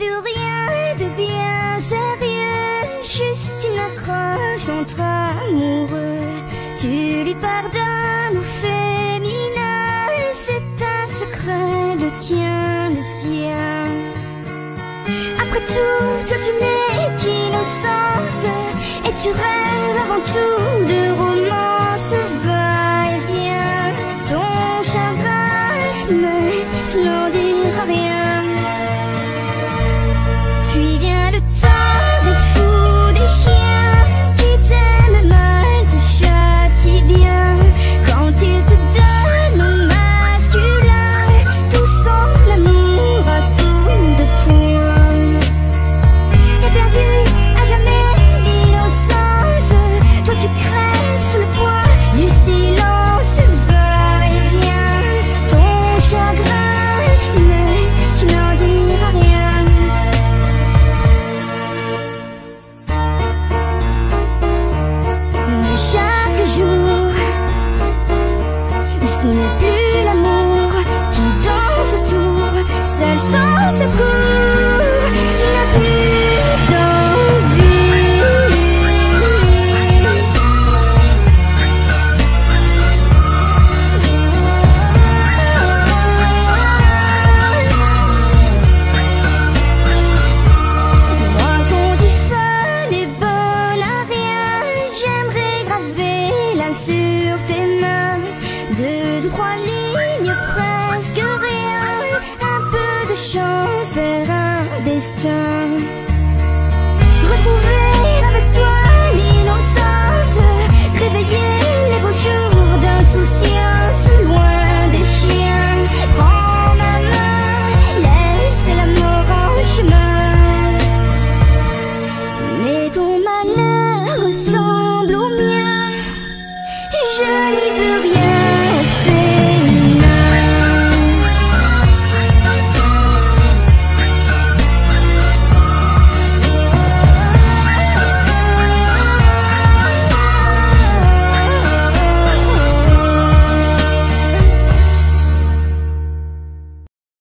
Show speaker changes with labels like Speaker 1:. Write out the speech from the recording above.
Speaker 1: de rien de bien sérieux, juste une accroche entre amoureux. Tu lui pardonnes au féminin, c'est un secret, le tien, le sien. Après tout, toi tu n'es qu'innocence, et tu rêves avant tout de romance. Va-et-vient, ton chagrin, mais tu n'en diras rien. Puis vient le temps des fous, des chiens, qui t'aiment mal, te châtient bien. Quand ils te donnent au masculin tout son amour à coups de poing. Et perdu à jamais d'innocence, toi tu crèves sous le poids du silence. Va-et-vient, ton chagrin, mais tu n'en diras rien. Mais chaque jour, ce n'est plus l'amour qui danse autour, seul sans secours. Tu n'as plus d'envie. Moi qu'on dit folle et bonne à rien, j'aimerais graver là sur tes mains 2 ou 3 lignes, presque rien, un peu de chance vers un destin. Retrouver avec toi